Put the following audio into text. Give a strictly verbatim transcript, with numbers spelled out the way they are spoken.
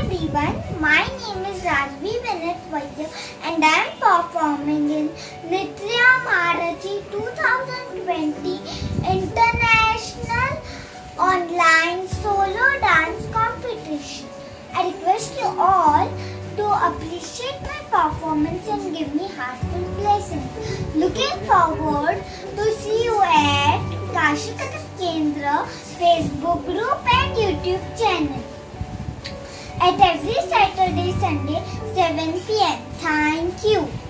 everyone, my name is Rajvi Vinit Vaidya and I am performing in Nitya Marathi twenty twenty International Online Solo Dance Competition. I request you all to appreciate my performance and give me heartfelt blessings. Looking forward to see you at Kashi Kathak Kendra Facebook group and YouTube channel at every Saturday, Sunday, seven p m Thank you.